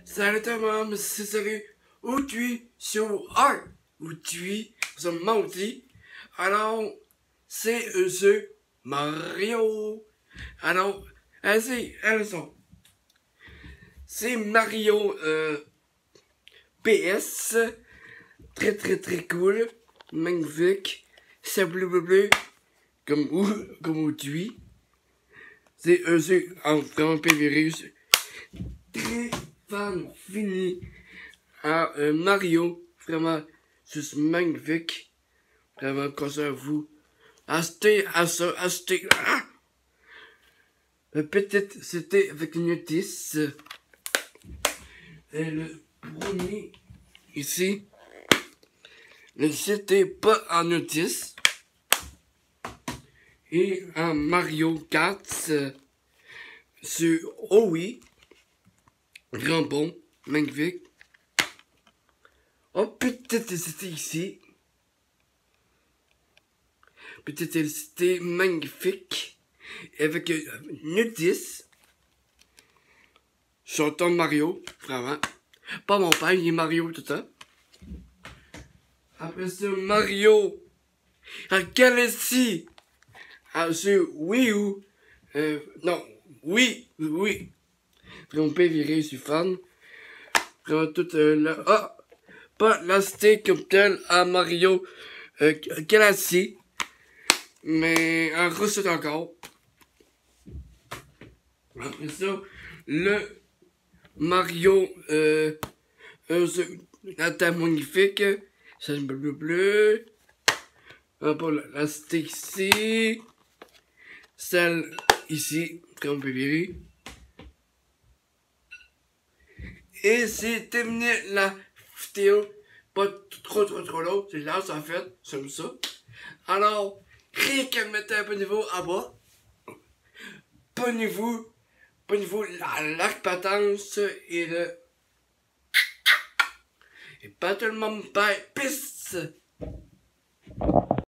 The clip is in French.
Salut tout le monde, c'est Salut. Aujourd'hui, sur Art. Aujourd'hui, c'est mardi. Alors, c'est eux, Mario. Alors, elles sont. C'est Mario PS. Très très très cool. Magnifique. C'est bleu. Comme aujourd'hui. C'est eux en vraiment virus. Très fan fini à Mario. Vraiment, juste magnifique. Vraiment, comme ça, vous. Achetez. Ah! Peut-être c'était avec une notice. Et le premier, ici, c'était pas en notice. Et en Mario Kart, sur Oh oui. Vraiment bon, magnifique. Oh, peut-être c'était ici. Peut-être c'était magnifique. Avec une notice. Chantant Mario, vraiment. Pas mon père, il est Mario tout le temps. Après ça, Mario. À Galaxy. Sur Wii U. Non, oui. Vraiment pas viré, je suis fan. Vraiment tout là. Ah! Pas la stick comme tel à Mario Galaxy. Mais en recette encore. Après ça, le Mario la table magnifique. C'est bleu. Après la stick ici. Celle ici, comme on peut virer. Et c'est terminé la vidéo. Pas trop long. C'est là, en fait. C'est comme ça. Alors, rien qu'à mettre un peu de niveau à bas. Abonnez-vous l'arc patence et le. Et pas tout le monde, bye, peace!